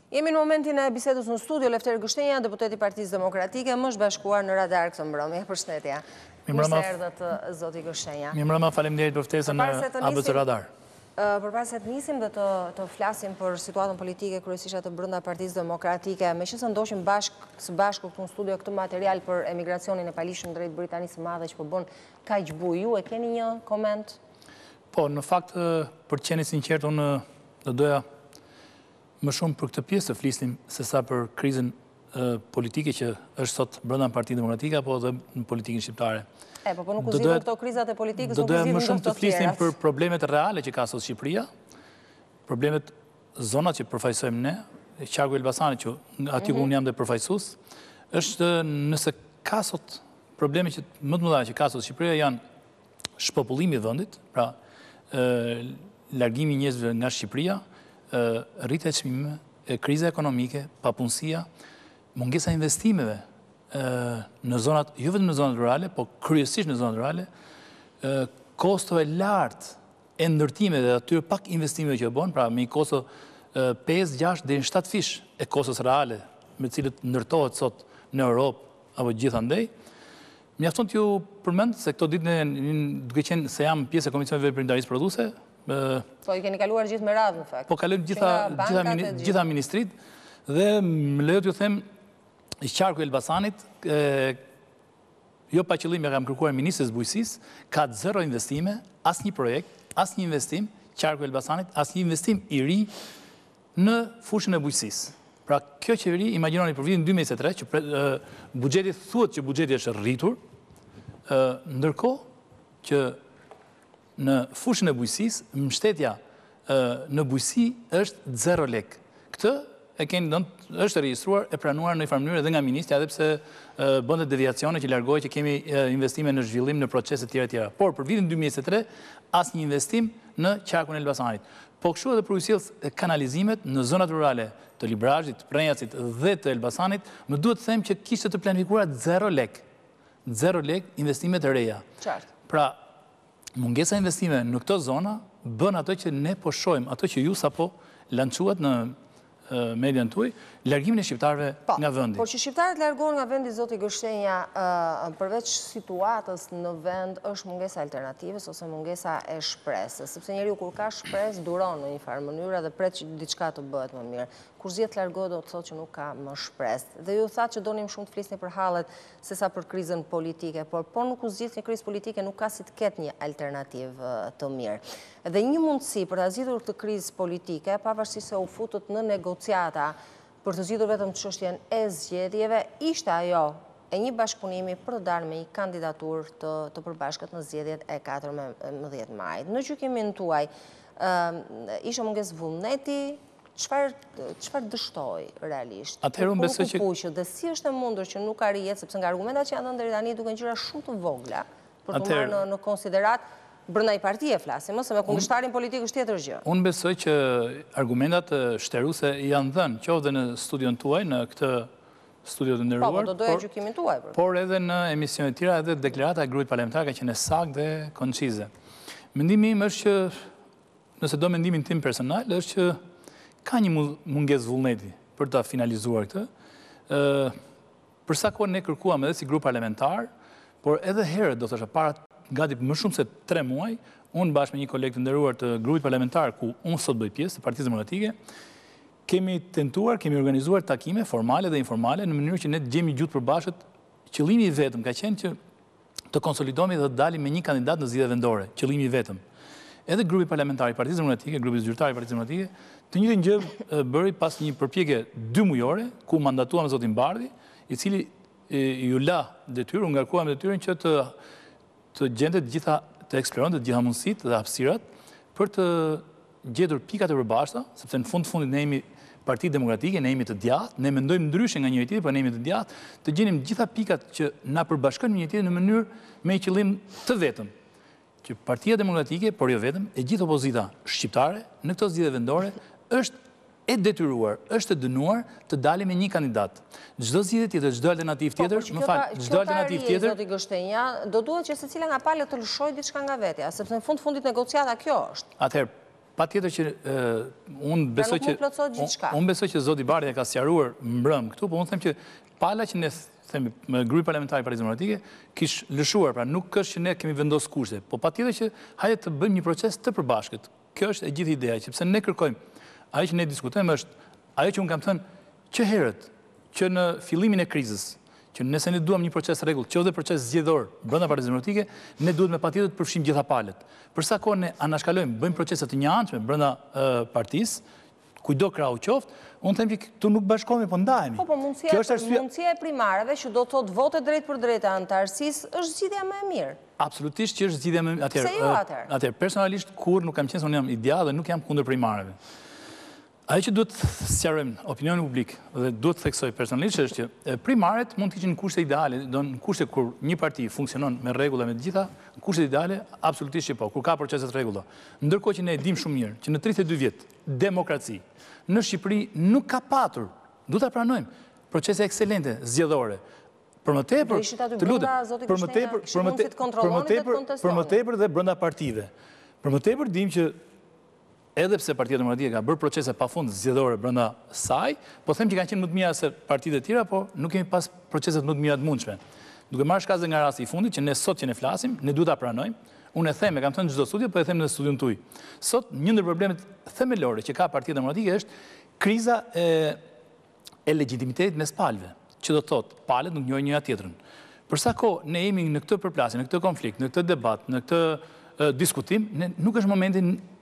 Jemi në momentin e bisedës në studio. Lefter Gështenja, deputeti Partisë Demokratike, më është bashkuar në radar këtë mbrëmje. Përshëndetje. Mirë se erdhët, zoti Gështenja. Mirëmbrëma, faleminderit për ftesën në ABC Radar. Përpara se të nisim dhe të flasim për situatën politike kryesisht të brenda Partisë Demokratike, meqenëse ndoqim së bashku këtu në studio këtë material për emigracionin e palishëm drejt Britanisë së Madhe që po bën kaq buj, ju e keni një koment? Po, në fakt, për të qenë i sinqert, unë do doja më shumë për këtë pjesë të flisnim se sa për krizën politike që është sot brenda Partisë Demokratike apo dhe në politikën shqiptare. Po nuk u zgjidhin këto krizat e politikës, do doja më shumë të flisnim për problemet reale që ka sot Shqipëria, problemet zonat që përfaqësojmë ne, qarku Elbasanit që aty ku unë jam dhe përfaqësues, është nëse ka sot probleme që më të mëdha që ka sot Shqipëria janë shpopullimi i vendit, pra largimi i njerëzve nga Shqipëria, rritja e çmimeve, kriza ekonomike, papunësia, mungesa e investimeve në zonat, jo vetëm në zonat rurale, po kryesisht në zonat rurale, kosto e lartë e ndërtimeve dhe atyre pak investimeve që bën, pra me kosto 5, 6 deri në 7 fish e kostos reale me cilët ndërtohet sot në Europë apo gjithandej. Mjafton t'ju përmend se këto ditë duke qenë se jam pjesë e Komisionit Veprimtarisë Prodhuese. Po i keni kaluar gjithë me radhë në fakt. Po kalojmë gjitha ministrit dhe më lejo t'ju them qarku Elbasanit, jo pa qëllim e kam kërkuar ministres bujqësisë, ka 0 investime, asnjë projekt, asnjë investim, qarku Elbasanit, asnjë investim i ri në fushën e bujqësisë. Pra kjo qeveri, imagjinoni për vitin 2023, që buxheti thuhet që buxheti është rritur, ndërkohë që në fushën e bujqësisë, mbështetja në bujqësi është 0 lek. Këtë është regjistruar e pranuar në një farë mënyrë edhe nga ministja, edhe pse bëndet deviacione që largohet që kemi investime në zhvillim në procese tjera tjera. Por për vitin 2023 asnjë investim në qarkun e Elbasanit. Po kështu edhe për ujësill kanalizimet në zonat rurale të Librazhit, të Prenjasit dhe të Elbasanit, më duhet të them që kishte të planifikuara 0 lek. 0 lek investimet e reja. Pra, mungesa investime në këto zona bën ato që ne po shohim, ato që ju sapo lançuat në median tuaj, largimin e shqiptarëve nga vendi. Por që shqiptarët largohen nga vendi, zoti Gështenja, përveç situatës në vend, është mungesa alternativës ose mungesa e shpresës, sepse njeriu kur ka shpresë duron në një farë mënyrë dhe pret që diçka të bëhet më mirë. Kur zgjedh të largohet do të thotë që nuk ka më shpresë. Dhe ju thatë që donim shumë të flisni për hallet sesa për krizën politike, por nuk u zgjidh një krizë politike nuk ka si të ketë një alternativë të mirë. Dhe një mundësi për ta zgjidhur këtë krizë politike, pavarësisht se u futët në negociata për të zgjidhur vetëm çështjen e zgjedhjeve, ishte ajo e një bashkëpunimi për të dalë me një kandidaturë të përbashkët në zgjedhjet e 14 majit. Në gjykimin tuaj, ishte mungesë vullneti, çfarë dështoi realisht? Atëherë unë besoj që dhe si është e mundur që nuk ka rijet, sepse nga argumentat që janë dhënë deri tani duken gjëra shumë të vogla për të marrë në konsiderat brenda një partie flasim, ose me kundërshtarin politik është tjetër gjë. Unë besoj që argumentat shtëruese janë dhënë qoftë në studion tuaj, në këtë studio të nderuar. Po do doja gjykimin tuaj. Por edhe në emisione të tjera, edhe deklarata e grupit parlamentar ka qenë saktë dhe koncize. Mendimi im është që, nëse do mendimin tim personal, është që ka një mungesë vullneti për ta finalizuar këtë. Për sa kohë ne kërkuam edhe si grup parlamentar, por edhe herët do thosha para gati më shumë se 3 muaj, unë bashkë me një kolegë të nderuar të grupit parlamentar ku unë sot bëj pjesë të Partisë Demokratike, kemi tentuar, kemi organizuar takime formale dhe informale në mënyrë që ne të gjejmë gjuhë përbashkët. Qëllimi i vetëm ka qenë që të konsolidohemi dhe të dalim me një kandidat në zgjedhjet vendore. Qëllimi i vetëm. Edhe grupi parlamentar i Partisë Demokratike, grupi zyrtar i Partisë Demokratike, të njëjtën gjë bëri pas një përpjekje 2 mujore, ku mandatuam zotin Bardhi, i cili ju la detyrë, ngarkuam detyrën që të gjente të gjitha, të eksploronte të gjitha mundësitë dhe hapësirat për të gjetur pikat e përbashkëta, sepse në fundit ne jemi Parti Demokratike, ne jemi të djathtë, ne mendojmë ndryshe nga njëri tjetri, por ne jemi të djathtë, të gjenim gjitha pikat që na përbashkojnë me njëri tjetrin në mënyrë me qëllim të vetëm, që Partia Demokratike, por jo vetëm, e gjithë opozita shqiptare në këto zgjedhje vendore është e detyruar, është e dënuar të dalë me një kandidat. Çdo zgjedhje tjetër, çdo alternativë tjetër, çdo alternativë tjetër, zoti Gështenja, do duhet që secila nga palët të lëshojë diçka nga vetja, sepse në fundit negociata kjo është. Atëherë, patjetër që unë besoj që zoti Bardhi e ka sqaruar mbrëm këtu, po unë them që pala që ne themi me grupi parlamentar i Partisë Demokratike kish lëshuar, pra nuk është që ne kemi vendosur kushte, po patjetër që hajde të bëjmë një proces të përbashkët. Kjo është e gjithë ideja, që pse ne kërkojmë, ajo që ne diskutojmë është ajo që unë kam thënë që herët, që në fillimin e krizës, që nëse ne duam një proces rregull, qoftë proces zgjedhor brenda Partisë Demokratike, ne duhet me patjetër të përfshijmë gjitha palët. Për sa kohë ne anashkalojmë, bëjmë procese të njëanshme brenda partisë, kujdo krau qoftë, unë them që këtu nuk bashkohemi, po ndahemi. Po mundësia e primareve që do të thotë vote drejt për drejt e anëtarësisë është zgjidhja më e mirë. Absolutisht që është zgjidhja më e mirë. Pse jo atëherë? Atëherë personalisht kur nuk kam qenë se unë jam ideal dhe nuk jam kundër primareve. Ajo që duhet të sqarojmë opinionin publik dhe duhet të theksoj personalisht është që primaret mund të ishin në kushte ideale, do në kushte kur një parti funksionon me rregulla me të gjitha, në kushte ideale absolutisht që po, kur ka procese të rregulla. Ndërkohë që ne e dimë shumë mirë që në 32 vjet demokraci në Shqipëri nuk ka patur, duhet ta pranojmë, procese ekselente zgjedhore. Për më tepër, të lutem, për më tepër dhe brenda partive. Për më tepër dimë që edhe pse Partia Demokratike ka bërë procese pafund zgjedhore brenda saj, po them që kanë qenë më të mira se partitë e tjera, po nuk kemi pas procese më të mira të mundshme. Duke marrë shkazë nga rasti i fundit, që ne sot që ne flasim, ne duhet ta pranojmë. Unë e them, e kam thënë në çdo studio, po e them në studion tuaj. Sot një ndër problemet themelore që ka Partia Demokratike është kriza e legitimitetit mes palëve, që do të thotë palët nuk njohin njëra tjetrën. Për sa kohë ne jemi në këtë përplasje, në këtë konflikt, në këtë debat, në këtë diskutim, nuk është momenti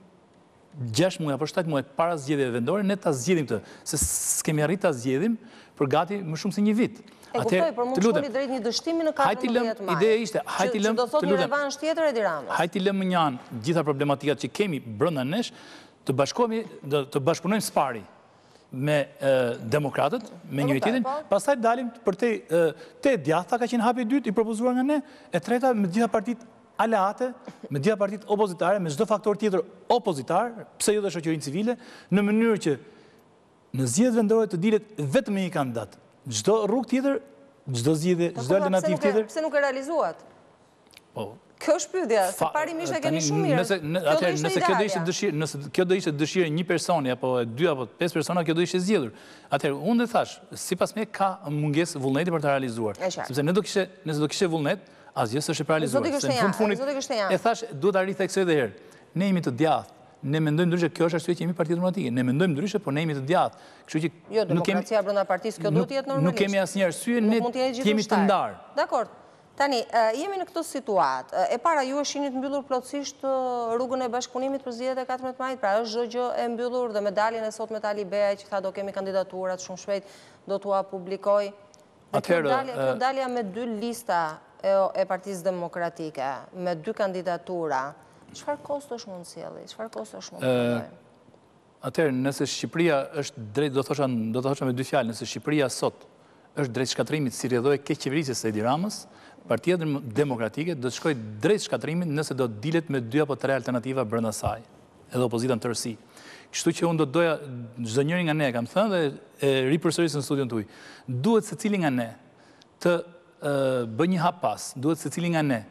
6 muaj apo 7 muaj para zgjedhjeve vendore, ne ta zgjedhim këtë, se s'kemi arrit ta zgjedhim për gati më shumë se një vit. E kuptoj, por mund shkoni drejt një dështimi në 14 maj. Ideja ishte, që do thotë një revansh tjetër Edi Ramës. Hajti lëmë një anë gjitha problematikat që kemi brenda nesh, të bashkëpunojmë së pari me demokratët, me njëri tjetrin, pastaj dalim për te djathta ka qenë hapi i dytë i propozuar nga ne, e treta me gjitha partitë aleate, me gjitha partitë opozitare, me çdo faktor tjetër opozitar, pse jo dhe shoqërinë civile, në mënyrë që në zgjedhjet vendore të dilet vetëm një kandidat. Çdo rrugë tjetër, çdo zgjedhje, çdo alternativë tjetër. Pse nuk e realizuat? Po. Kjo është pyetja, se parimisht e keni shumë mirë. Nëse kjo do ishte dëshirë një personi, apo 2 apo 5 persona, kjo do ishte zgjedhur. Atëherë, unë dhe thash, sipas me ka mungesë vullneti për të realizuar. Sepse nëse do kishte vullnet, asgjë s'është realizuar. E thash, duhet ta ritheksoj edhe herë. Ne jemi të djathtë. Ne mendojmë ndryshe, kjo është arsye që jemi Partia Demokratike. Ne mendojmë ndryshe, por ne jemi të djathtë. Kështu që jo, demokracia brenda partisë, kjo duhet të jetë normalisht. Nuk kemi asnjë arsye, ne jemi të ndarë. Dakor. Tani, jemi në këtë situatë. E para, ju e shihni të mbyllur plotësisht rrugën e bashkëpunimit për zgjedhjet e 14 majit, pra është çdo gjë e mbyllur dhe medaljen e sot me Ali Beaj që tha do kemi kandidaturat shumë shpejt, do t'ua publikoj. Kjo dalja me 2 lista e Partisë Demokratike, me 2 kandidatura, çfarë kostosh mund sjelli? Çfarë kostosh mund bëjë? Atëherë, nëse Shqipëria është drejt, do të thosha me 2 fjalë, nëse Shqipëria sot është drejt shkatrimit si rrjedhoi keq qeverisjes së Edi Ramës, Partia Demokratike do të shkojë drejt shkatrimit nëse do të dilet me 2 apo 3 alternativa brenda saj, edhe opozita në tërësi. Kështu që unë do të doja çdo njëri nga ne, kam thënë dhe e ripërsëris në studion tuaj, duhet secili nga ne të bëjë një hap pas, duhet secili nga ne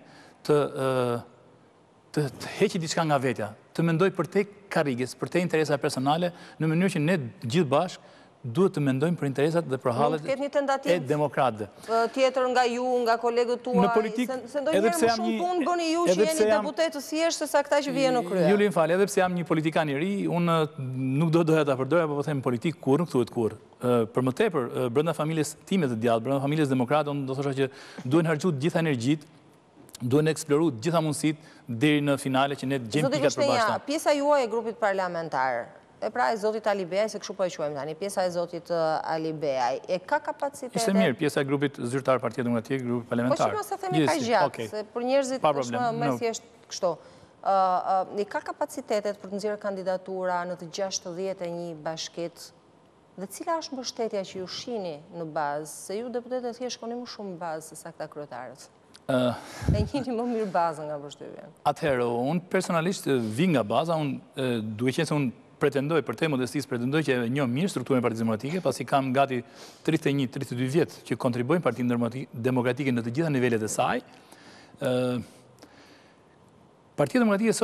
të heqë diçka nga vetja, të mendoj për te karrigës, për te interesa personale, në mënyrë që ne gjithë bashkë duhet të mendojmë për interesat dhe për hallet e demokratëve. Tjetër nga ju, nga kolegët tuaj, se ndonjëherë më shumë punë bëni ju që jeni deputet të thjeshtë se sa këta që vjen në krye. Juli, më fal, edhe pse jam një politikan i ri, unë nuk doja ta përdorja, po them politik kur nuk thuhet kur. Për më tepër, brenda familjes time të djathtë, brenda familjes demokrate, unë do thosha që duhen harxuar të gjitha energjitë, duhen eksploruar gjitha mundësitë deri në finale që ne gjejmë pikat përbashkëta. Pjesa juaj e grupit parlamentar, e pra e zotit Ali Beaj, se kështu po e quajmë tani, pjesa e zotit Ali Beaj, e ka kapacitete... Ishte mirë, pjesa e grupit zyrtar Partia Demokratike, grupit parlamentar. Po që më se themi ka gjatë, se për njerëzit është më thjesht kështu. I ka kapacitetet për të nxjerrë kandidatura në të 61 bashkit, dhe cila është mbështetja që ju shihni në bazë, se ju deputetët thjesht shkoni më shumë në bazë se sa këta kryetarët. E njëni më mirë bazën nga përshtypja. Atëherë, unë personalisht vi nga baza, unë duke qenë se unë pretendoj, për te modestisë pretendoj që e njoh mirë strukturën e Partisë Demokratike, pasi kam gati 31-32 vjet që kontribuojnë Partinë Demokratike në të gjitha nivelet e saj. Partia Demokratike sot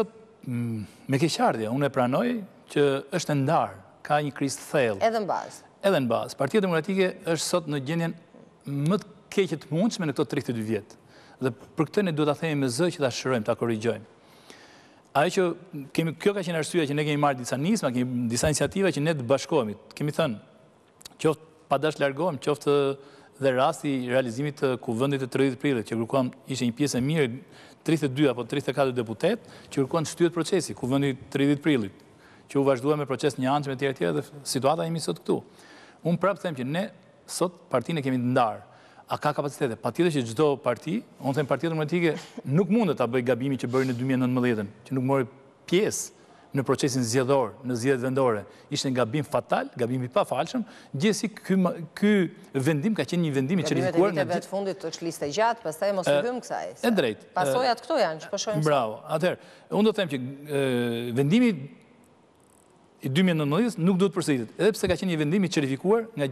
me keqardhje, unë e pranoj që është ndarë, ka një krizë thellë. Edhe në bazë. Edhe në bazë. Partia Demokratike është sot në gjendjen më të keqe të mundshme në këto 32 vjet. Dhe për këtë ne duhet ta themi me zë që ta shërojmë, ta korrigjojmë. Ajo që kjo ka qenë arsyeja që ne kemi marrë disa nisma, kemi disa iniciativa që ne të bashkohemi. Kemi thënë, qoftë pa dash largohem, qoftë dhe rasti i realizimit të kuvendit të 30 prillit, që kërkuam ishte një pjesë e mirë, 32 apo 34 deputet, që kërkuan të shtyhet procesi, kuvendi 30 prillit, që u vazhdua me proces një anësh me tjera dhe situata jemi sot këtu. Unë prapë them që ne sot partinë e kemi të ndarë. A ka kapacitete? Patjetër që çdo parti, unë them Partia Demokratike nuk mundet ta bëjë gabimin që bëri në 2019, që nuk mori pjesë në procesin zgjedhor, në zgjedhjet vendore. Ishte një gabim fatal, gabim i pafalshëm. Gjithsesi ky vendim ka qenë një vendim i çelësikuar nga viteve të fundit është listë gjatë, pastaj mos i hym kësaj. Është drejt. Pasojat këto janë, që po shohim. Bravo. Atëherë, unë do të them që vendimi i 2019 nuk duhet përsëritet, edhe pse ka qenë një vendim i çelësikuar nga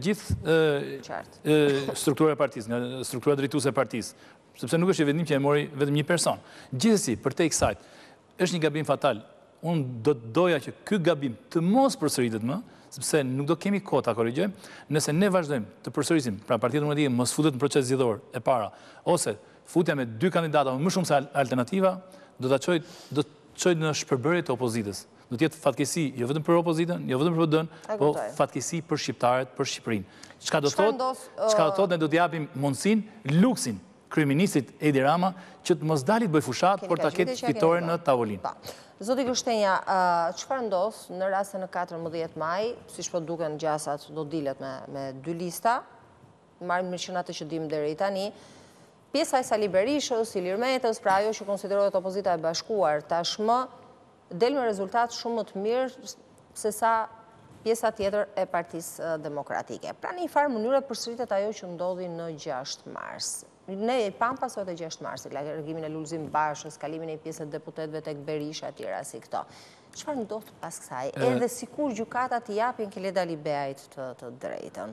gjithë struktura e partisë, nga struktura drejtuese e partisë, sepse nuk është një vendim që e mori vetëm një person. Gjithsesi, përtej kësaj, është një gabim fatal. Unë do të doja që ky gabim të mos përsëritet më, sepse nuk do kemi kohë ta korrigjojmë, nëse ne vazhdojmë të përsërisim, pra Partia Demokratike mos futet në proces zgjedhor e para, ose futja me 2 kandidata më shumë se alternativa, do ta çojë në shpërbërje të opozitës. Do të jetë fatkesi jo vetëm për opozitën, jo vetëm për PD-n, po fatkesi për shqiptarët, për Shqipërinë. Çka do thotë, ne do të japim mundësinë, luksin kryeministit Edi Rama që të mos dalit bëj fushat, por ta ketë fitore në tavolinë. Zoti Gështenja, çfarë ndodh në rastin në 14 maj, siç po duken gjasat, do dilet me 2 lista, marrim me qenë atë që dim deri tani. Pjesa e Sali Berishës, Ilir Metës, pra ajo që konsiderohet opozita e bashkuar tashmë, del me rezultat shumë më të mirë se sa pjesa tjetër e Partisë Demokratike. Pra në një farë mënyrë përsëritet ajo që ndodhi në 6 mars. Ne e pam pasojat e 6 marsit, largimin e Lulzim Bashës, kalimin e pjesët deputetëve tek Berisha tjera si këto. Çfarë ndodh pas kësaj? Edhe sikur gjykatat i japin Keleda Libeajt të drejtën.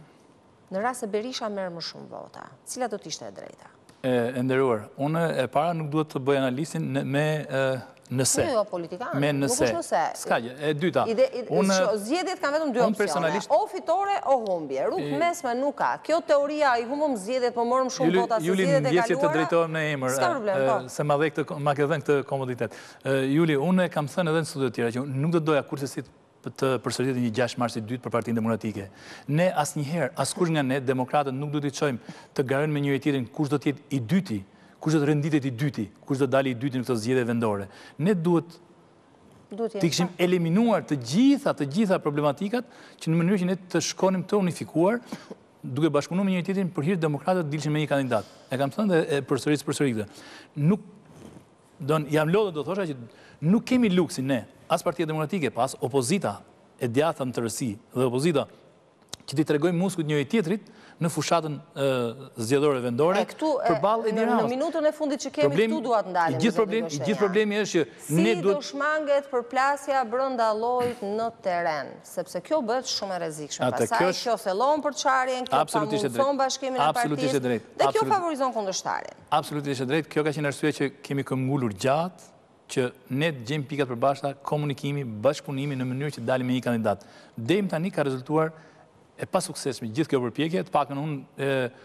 Në rast se Berisha merr më shumë vota, cila do të ishte e drejta? E nderuar, unë e para nuk duhet të bëj analizin me nëse. Jo, politikanë, me nuk nëse. është nëse. Ska gjë, e dyta. Zgjedhjet kanë vetëm 2 opsione, o fitore o humbje. Rrugë mesme nuk ka. Kjo teoria i humbëm zgjedhjet, po morëm shumë vota se zgjedhjet e kaluara. Juli, ndjesje të drejtohem në emër. S'ka problem, po. Se ma ke dhënë këtë komoditet. Juli, unë e kam thënë edhe në studio tjera që nuk do doja kurse si të përsëritet një 6 marsi 2 për Partinë Demokratike. Ne asnjëherë, askush nga ne, demokratët, nuk do t'i çojmë të garojnë me njëri tjetrin kush do të jetë i dyti, kush do të renditet i dyti, kush do të dalë i dyti në këto zgjedhje vendore. Ne duhet të kishim eliminuar të gjitha problematikat që në mënyrë që ne të shkonim të unifikuar, duke bashkëpunuar me njëri tjetrin për hir të demokratët dilshin me një kandidat. E kam thënë dhe e përsëris këtë. Nuk jam lodhur do thosha që nuk kemi luksin ne, as Partia Demokratike, pas opozita e djatha në tërësi dhe opozita që t'i tregojmë muskujt njëri tjetrit në fushatën zgjedhore vendore përballë Edi Ramës. Në minutën e fundit që kemi këtu duat ndalim. Gjithë problemi është që ne duhet... Si do shmanget përplasja brenda llojit në terren, sepse kjo bëhet shumë e rrezikshme. Pastaj kjo thellon për çarjen, kjo pamundson bashkimin e partisë dhe kjo favorizon kundërshtarin. Absolutisht e drejtë. Kjo ka qenë arsye që kemi këmbgulur gjatë që ne të gjejmë pikat përbashkëta, komunikimi, bashkëpunimi në mënyrë që dalim me një kandidat. Deri tani ka rezultuar e pa suksesshme gjithë kjo përpjekje, të paktën unë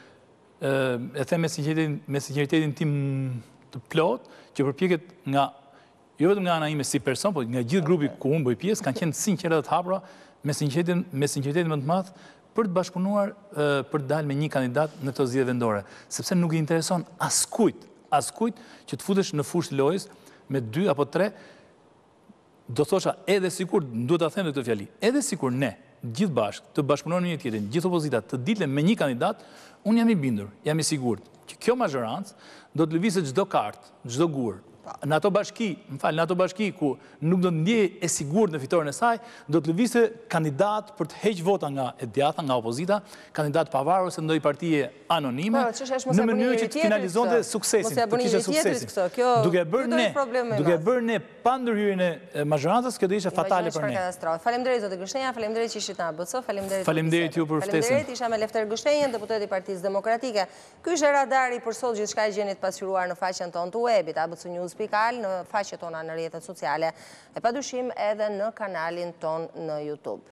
e them me sinqeritetin tim të plot, që përpjekjet nga jo vetëm nga ana ime si person, por nga gjithë grupi ku unë bëj pjesë, kanë qenë sinqertë dhe të hapura me sinqeritetin më të madh për të bashkëpunuar për të dalë me një kandidat në këto zgjedhje vendore, sepse nuk i intereson askujt që të futesh në fushë të lojës me 2 apo 3, do thosha edhe sikur, duhet ta them këtë fjali, edhe sikur ne, gjithë bashkë, të bashkëpunojmë në një tjetrin, gjithë opozitat, të ditlem me një kandidat, unë jam i bindur, jam i sigurt, që kjo mazhorancë do të lëvizet çdo kartë, çdo gur. Në ato bashki ku nuk do të ndjej e sigurt në fitoren e saj, do të lëvizte kandidat për të heqë vota nga e djatha, nga opozita, kandidat pavarur se ndonjë partie anonime, në mënyrë që të finalizonte suksesin, të kishte suksesin. Duke bërë ne pa ndërhyrjen e mazhorancës, kjo do ishte fatale për ne. Faleminderit zotë Gështenja, faleminderit që ishit në ABC, faleminderit ju për ftesën. Faleminderit, isha me Lefter Gështenjen, deputet i Partisë Demokratike. Ky ishte radari për sot, gjithçka e gjeni të pasqyruar në faqen tonë të webit, abcnews.al. Spikal në faqet tona në rrjetet sociale e padyshim edhe në kanalin ton në YouTube.